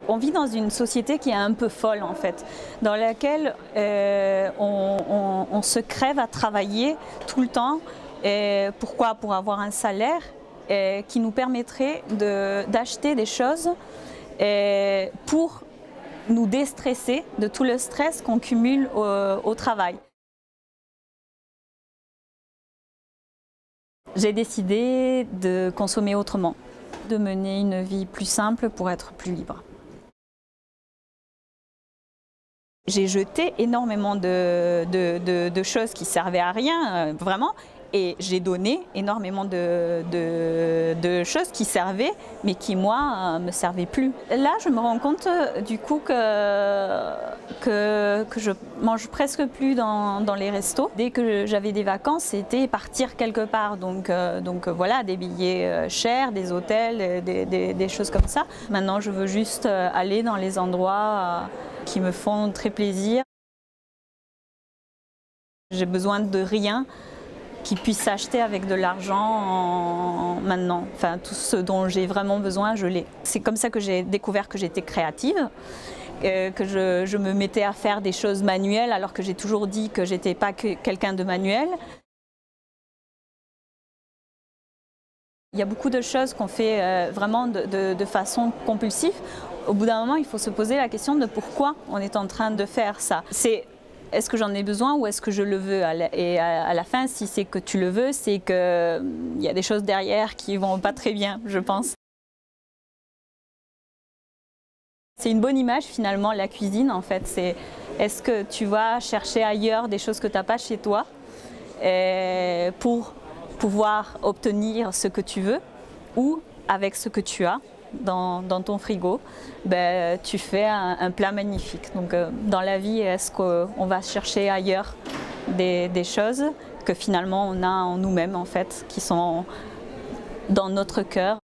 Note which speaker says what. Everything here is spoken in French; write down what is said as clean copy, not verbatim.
Speaker 1: On vit dans une société qui est un peu folle en fait, dans laquelle on se crève à travailler tout le temps. Pourquoi? Pour avoir un salaire qui nous permettrait d'acheter des choses pour nous déstresser de tout le stress qu'on cumule au travail. J'ai décidé de consommer autrement, de mener une vie plus simple pour être plus libre. J'ai jeté énormément de choses qui servaient à rien, vraiment, et j'ai donné énormément de choses qui servaient, mais qui, moi, me servaient plus. Là, je me rends compte, du coup, que je mange presque plus dans les restos. Dès que j'avais des vacances, c'était partir quelque part. Donc voilà, des billets chers, des hôtels, des choses comme ça. Maintenant, je veux juste aller dans les endroits qui me font très plaisir. J'ai besoin de rien qui puisse s'acheter avec de l'argent maintenant. Enfin, tout ce dont j'ai vraiment besoin, je l'ai. C'est comme ça que j'ai découvert que j'étais créative, que je me mettais à faire des choses manuelles alors que j'ai toujours dit que j'étais pas quelqu'un de manuel. Il y a beaucoup de choses qu'on fait vraiment de façon compulsive. Au bout d'un moment, il faut se poser la question de pourquoi on est en train de faire ça. Est-ce que j'en ai besoin ou est-ce que je le veux? Et à la fin, si c'est que tu le veux, c'est qu'il y a des choses derrière qui vont pas très bien, je pense. C'est une bonne image finalement, la cuisine en fait. Est-ce que tu vas chercher ailleurs des choses que tu n'as pas chez toi pour pouvoir obtenir ce que tu veux, ou avec ce que tu as dans ton frigo, tu fais un plat magnifique. Donc dans la vie, est-ce qu'on va chercher ailleurs des choses que finalement on a en nous-mêmes en fait, qui sont dans notre cœur?